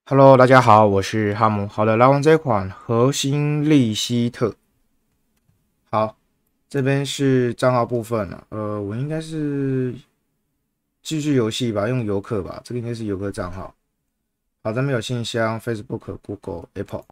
Hello，大家好，我是哈姆。好的，来玩这款核心利希特。好，这边是账号部分了。我应该是继续游戏吧，用游客吧，这个应该是游客账号。好，这边有信箱、Facebook、Google、Apple。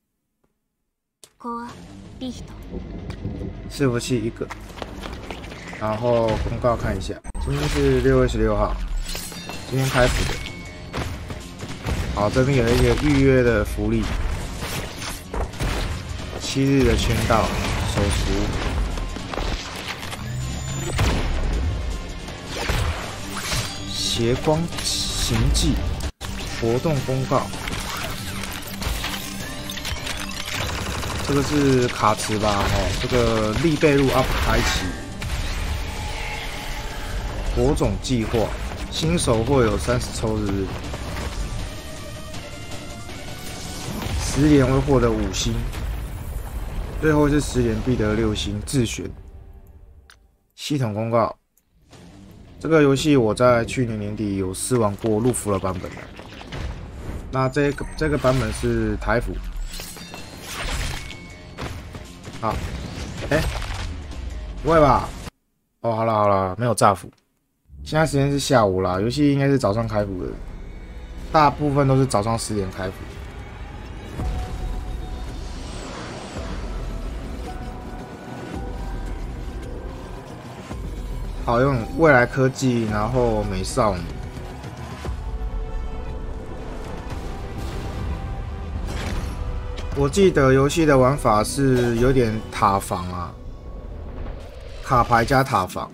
伺服器一个，然后公告看一下，今天是6月16号，今天开服的。好，这边有一个预约的福利，7日的签到手赎，斜光行记活动公告，这个是卡池吧？哦，这个利贝路 UP 开启火种计划，新手会有30抽日。10连会获得5星，最后是10连必得6星，自选。系统公告：这个游戏我在去年年底有试玩过入服的版本的。那这个版本是台服。好，不会吧？哦，好了，没有炸服。现在时间是下午啦，游戏应该是早上开服的，大部分都是早上10点开服。好用未来科技，然后美少女。我记得游戏的玩法是有点塔防啊，卡牌加塔防。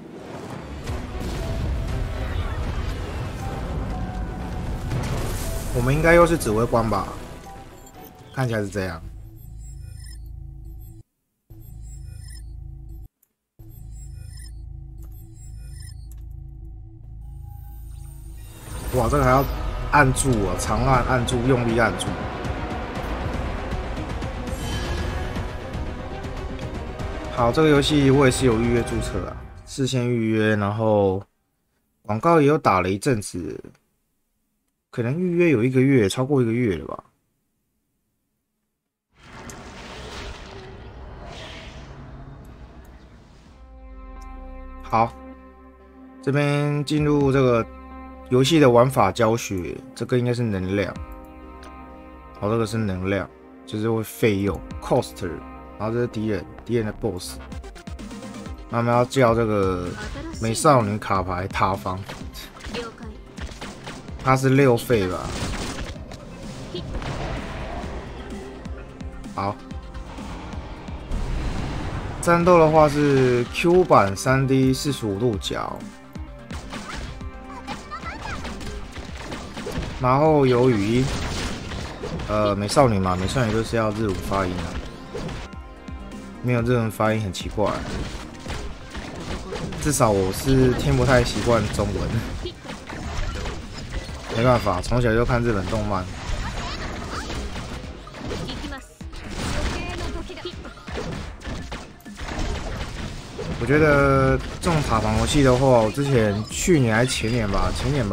我们应该又是指挥官吧？看起来是这样。哇，这个还要按住啊，长按住，用力按住。好，这个游戏我也是有预约注册啊，事先预约，然后广告也有打了一阵子，可能预约有1个月，超过1个月了吧。好，这边进入这个游戏的玩法教学，这个应该是能量。好，这个是能量，就是会费用 cost， 然后这是敌人的 boss。那我们要叫这个美少女卡牌塔防，它是6费吧？好，战斗的话是 Q 版3D 45度角。然后有语音，美少女嘛，美少女就是要日文发音啊，没有日文发音很奇怪，至少我是听不太习惯中文，没办法，从小就看日本动漫。我觉得这种塔防游戏的话，我之前去年还前年吧，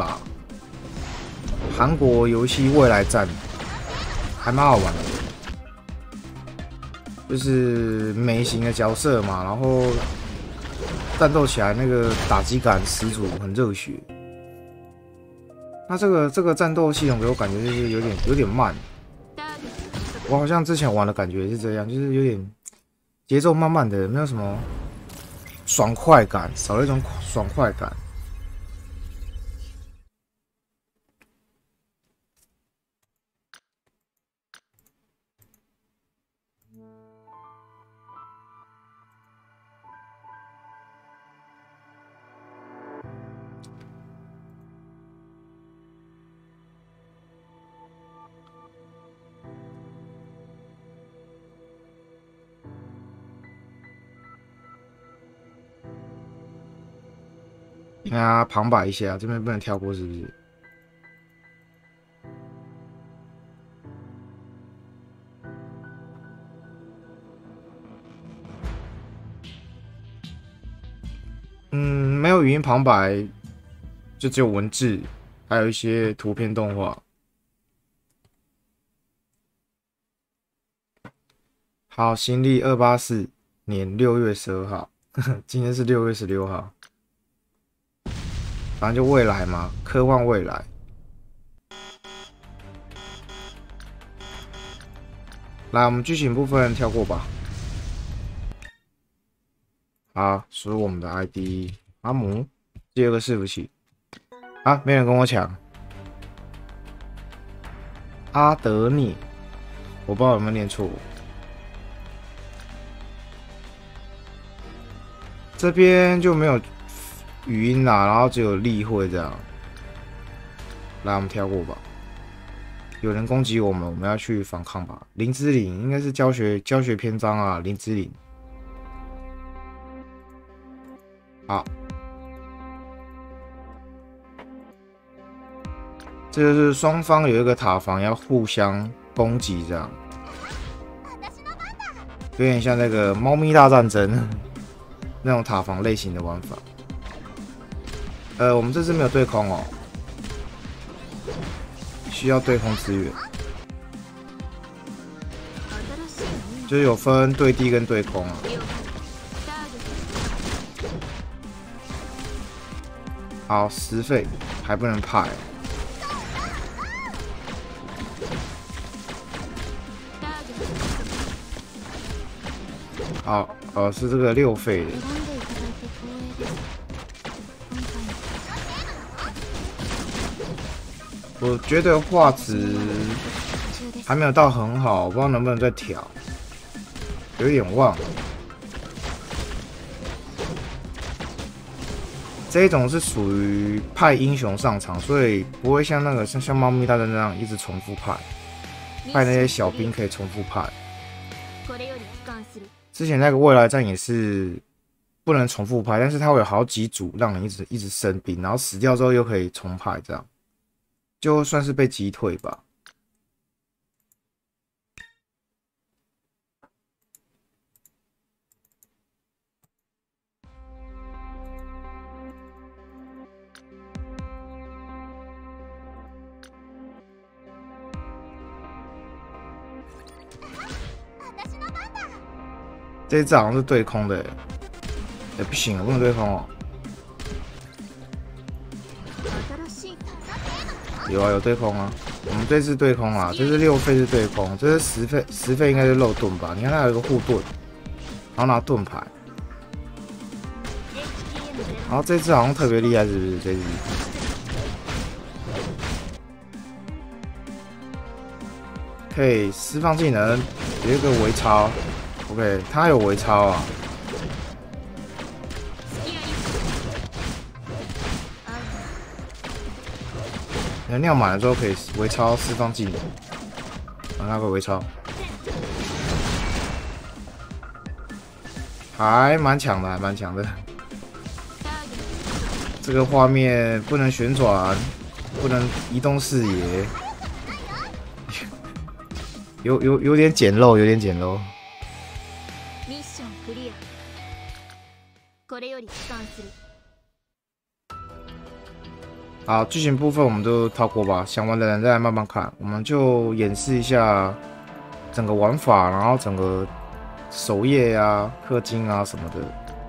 韩国游戏未来战还蛮好玩的，就是美型的角色嘛，然后战斗起来那个打击感十足，很热血。那这个战斗系统给我感觉就是有点慢，我好像之前玩的感觉是这样，就是有点节奏慢慢的，没有什么爽快感，少了一种爽快感。你看它旁白一下，这边不能跳过，是不是？没有语音旁白，就只有文字，还有一些图片动画。 好，新历284年6月12号，今天是6月16号，反正就未来嘛，科幻未来。来，我们剧情部分跳过吧。好，输入我们的 ID 阿姆，第二个伺服器。啊，没人跟我抢。阿德涅，我不知道有没有念错。这边就没有语音啦，然后只有例会这样。来，我们跳过吧。有人攻击我们，我们要去反抗吧。林之琳应该是教学篇章啊，林之琳。好，这就是双方有一个塔防要互相攻击，这样有点像那个猫咪大战争那种塔防类型的玩法。我们这次没有对空哦，需要对空支援，就是有分对地跟对空啊。好，10费还不能派。好，是这个6费的。我觉得画质还没有到很好，我不知道能不能再调，有点忘了。这一种是属于派英雄上场，所以不会像那个像猫咪大战那样一直重复派那些小兵可以重复派。之前那个未来战也是不能重复派，但是它会有好几组让你一直升兵，然后死掉之后又可以重派，这样就算是被击退吧。这一只好像是对空的，不行，不能对空哦。有啊，有对空啊。我们这次对空啊，这是6费是对空，这是10费应该是漏盾吧？你看它有一个护盾，然后拿盾牌。然后这次好像特别厉害，是不是？这次可以释放技能，有一个微超。OK， 他有微超啊。能量满了之后可以微超释放技能，那个微超还蛮强的，还蛮强的。这个画面不能旋转，不能移动视野，有点简陋，有点简陋。好，剧情部分我们都跳过吧，想玩的人再来慢慢看。我们就演示一下整个玩法，然后整个首页啊、氪金啊什么的。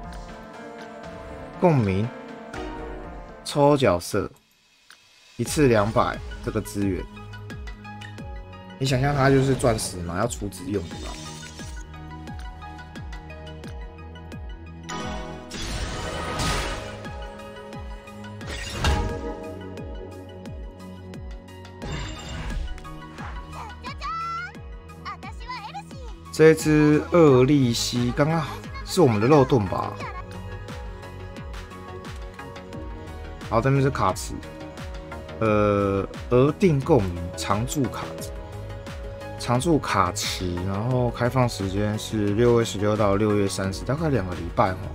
共鸣，抽角色，一次200这个资源。你想象它就是钻石嘛，要储值用的吧？这一只厄利西刚刚是我们的肉盾吧？好，这边是卡池，额定共鸣常驻卡池，然后开放时间是6月16到6月30，大概2个礼拜哦。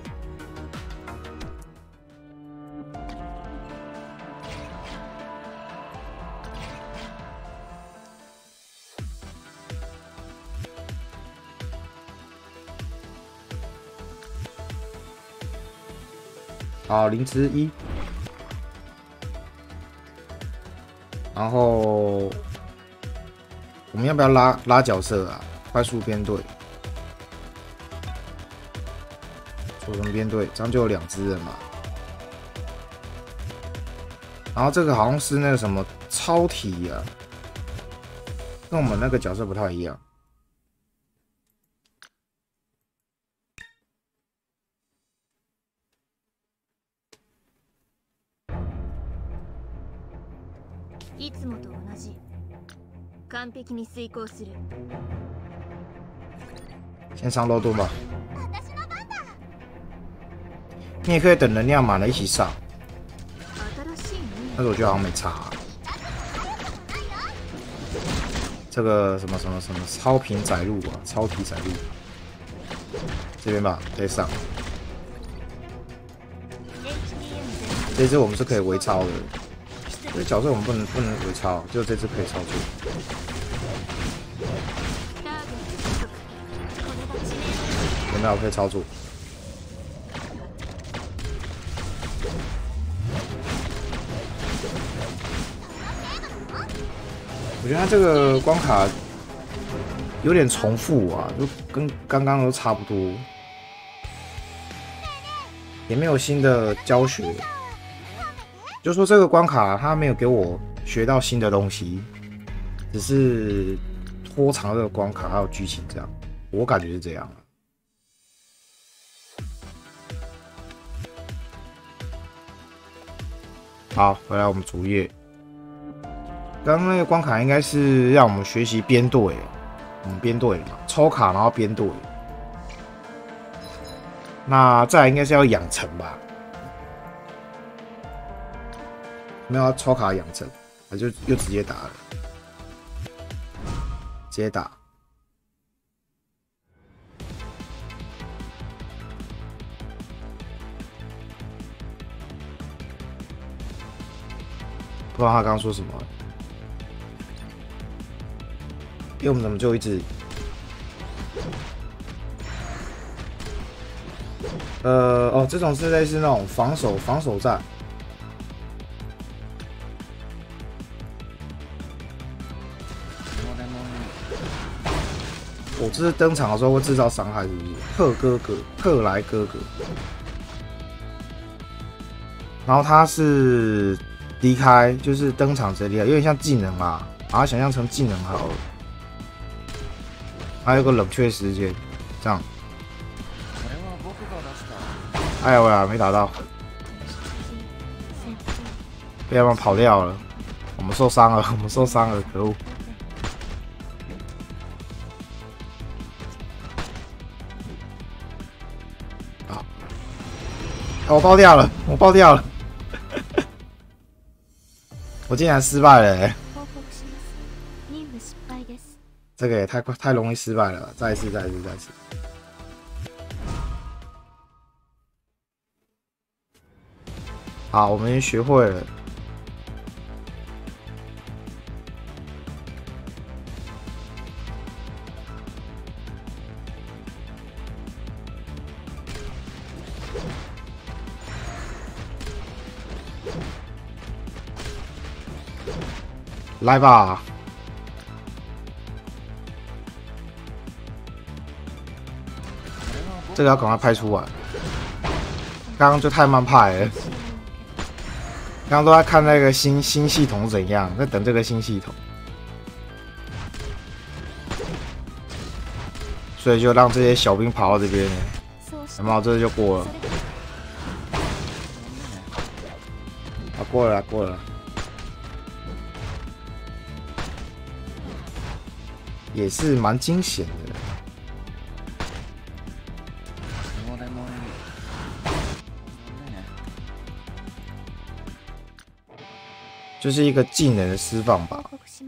好，0之1，然后我们要不要拉角色啊？快速编队， 组成编队，这样就有2只人嘛。然后这个好像是那个什么超体啊，跟我们那个角色不太一样。 いつもと同じ。完璧に遂行する。 先上肉盾吧。你也可以等能量满了一起上，但是我觉得好像没差、啊。这个什么超频载入啊，超体载入，这边吧可以上。这只我们是可以微超的，这角色我们不能微超，就这只可以操作。有没有可以操作？我觉得它这个关卡有点重复啊，就跟刚刚都差不多，也没有新的教学。就说这个关卡它没有给我学到新的东西，只是拖长这个关卡还有剧情这样，我感觉是这样。好，回来我们主页。刚刚那个关卡应该是让我们学习编队，我们编队嘛，抽卡然后编队。那再来应该是要养成吧？没有要抽卡养成，那就又直接打了，直接打。不知道他刚刚说什么。因为我们怎么就一直哦，这种是类似那种防守战。我这是登场的时候会制造伤害，是不是？特莱哥哥。然后他是离开，就是登场直接离开，有点像技能嘛，把它想象成技能好了。还有个冷却时间，这样。哎呀喂，没打到，被他们跑掉了，我们受伤了，可恶！好，我爆掉了，我竟然失败了、欸。这个也太容易失败了吧！再一次。好，我们已经学会了。来吧！这个要赶快拍出来，刚刚就太慢拍了。刚刚都在看那个新系统怎样，在等这个新系统，所以就让这些小兵跑到这边，有没有？这就过了。啊，过了。也是蛮惊险的。就是一个技能的释放吧。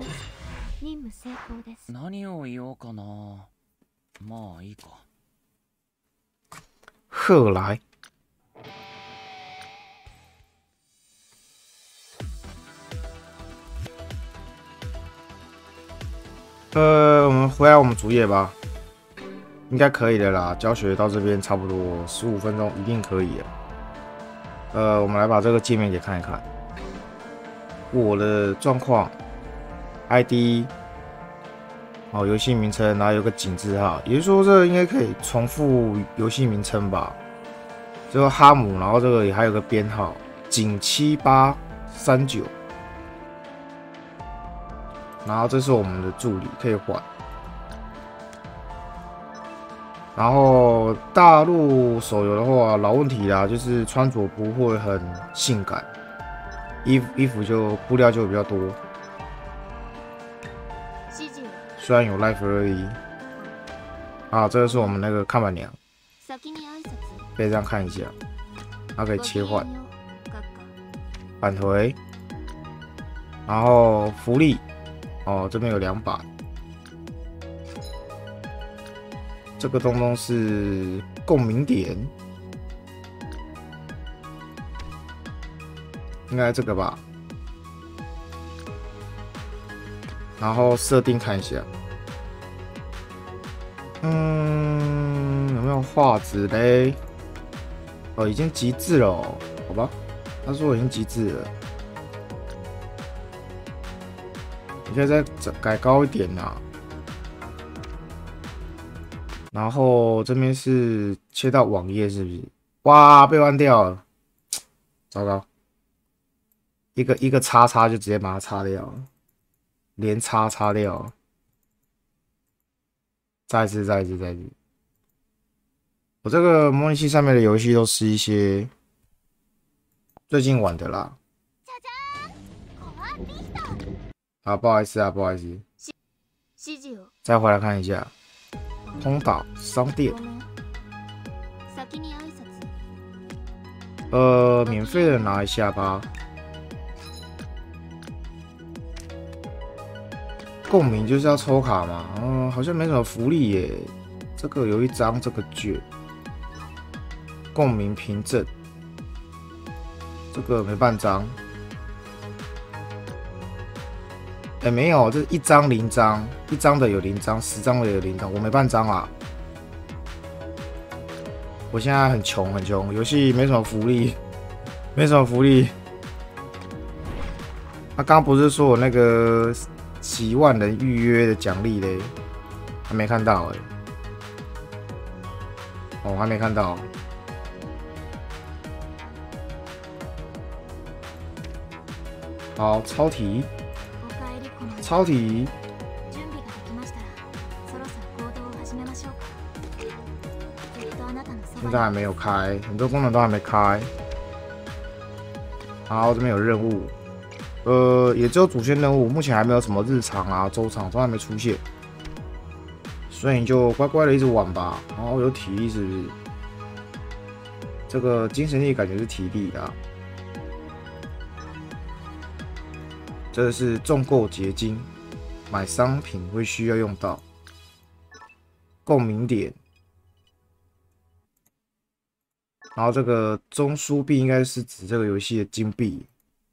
何を言おうかな。まあいいか。 贺来。我们回来我们主页吧，应该可以的啦。教学到这边差不多15分钟，一定可以的。我们来把这个界面给看一看。我的状况 ，ID， 哦，游戏名称，然后有个井字号，也就是说这应该可以重复游戏名称吧。 最后哈姆，然后这个也还有个编号井7839，然后这是我们的助理可以换。然后大陆手游的话，老问题啦，就是穿着不会很性感，衣服就布料就比较多。虽然有 life 而已。啊，这个是我们那个看板娘，可以这样看一下，它可以切换返回，然后福利哦，这边有2把。这个东东是共鸣点，应该这个吧。然后设定看一下，有没有画质嘞？哦，已经极致了哦，好吧。他说已经极致了，你可以再改高一点啦。然后这边是切到网页，是不是？哇，被关掉了，糟糕！一个叉叉就直接把它擦掉了，连叉擦掉了。再一次。我这个模拟器上面的游戏都是一些最近玩的啦。啊，不好意思。再回来看一下。通岛商店，免费的拿一下吧。共鸣就是要抽卡嘛，好像没什么福利耶。这个有一张这个券，共鸣凭证，这个没半张。没有，这1张0张，1张的有0张，10张的有0张，我没半张啊。我现在很穷，游戏没什么福利，他刚不是说我那个7万人预约的奖励嘞，还没看到哎。哦，还没看到。好，超题。现在还没有开，很多功能都还没开。好，这边有任务，也只有主线任务，目前还没有什么日常啊、周场都还没出现，所以你就乖乖的一直玩吧。然后有体力是不是？这个精神力感觉是体力啊。这是重购结晶，买商品会需要用到。共鸣点，然后这个中枢币应该是指这个游戏的金币。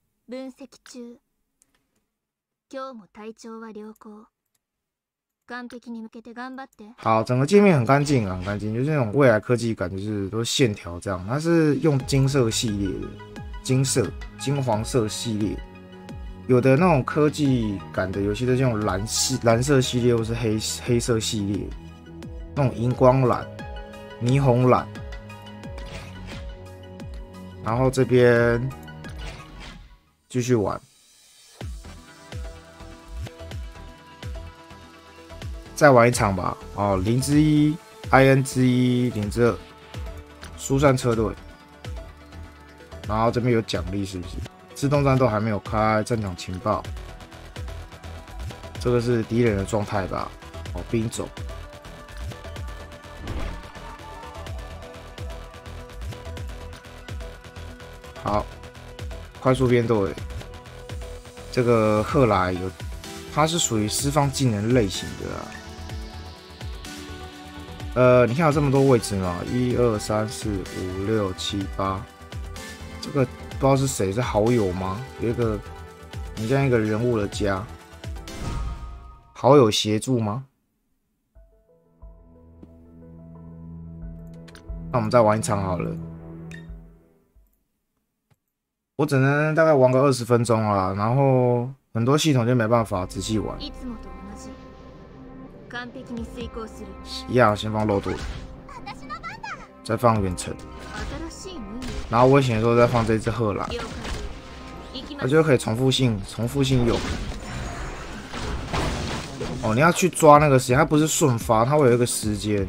好，整个界面很干净啊，很干净，就是那种未来科技感，就是都是线条这样。它是用金色系列的，金黄色系列。有的那种科技感的游戏都是用蓝色系列或是黑色系列，那种荧光蓝、霓虹蓝。然后这边继续玩，再玩一场吧。哦，0之1 ，IN之1 0之2，疏散车队。然后这边有奖励，是不是？自动战斗还没有开，战场情报。这个是敌人的状态吧？哦，兵种。好，快速编队。这个赫莱有，它是属于释放技能类型的啊。你看有这么多位置吗？1、2、3、4、5、6、7、8。这个不知道是谁，是好友吗？有一个很像一个人物的家，好友协助吗？那我们再玩一场好了。我只能大概玩个20分钟啦，然后很多系统就没办法仔细玩。一样，先放漏斗，再放远程。 然后危险的时候再放这只鹤来， 了解行きま它す。 就可以重复性用。哦，你要去抓那个时间，它不是瞬发，它会有一个时间。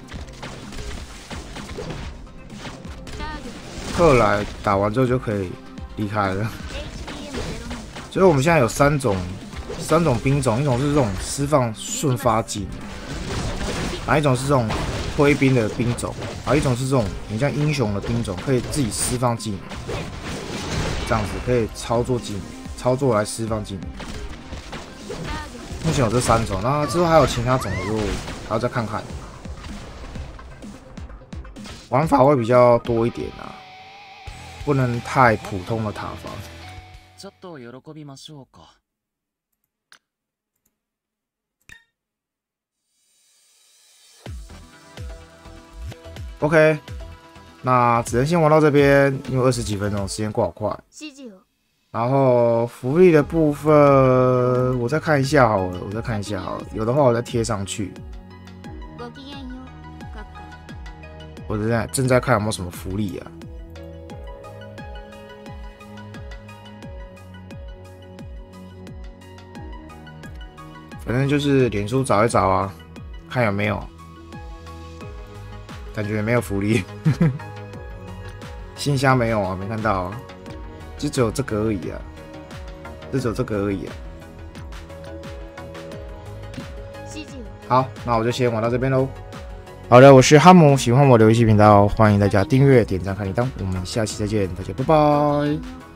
鹤来打完之后就可以离开了。所以我们现在有三种兵种，一种是这种释放瞬发技能，然后一种是这种挥兵的兵种，然后一种是这种很像英雄的兵种，可以自己释放技能，这样子可以操作技能，操作来释放技能。目前有这三种，那之后还有其他种的，就还要再看看。玩法会比较多一点啊，不能太普通的塔防。 ちょっと喜びましょうか。 OK， 那只能先玩到这边，因为20几分钟，时间过好快。 指示を。 然后福利的部分，我再看一下好了，有的话我再贴上去。 ごきげんよう。閣下。 我正在看有没有什么福利啊。反正就是脸书找一找啊，看有没有。感觉没有福利，信箱没有啊，没看到啊，就只有这个而已啊，好，那我就先玩到这边喽。好的，我是哈姆，喜欢我的游戏频道，欢迎大家订阅、点赞、开铃铛，我们下期再见，大家拜拜。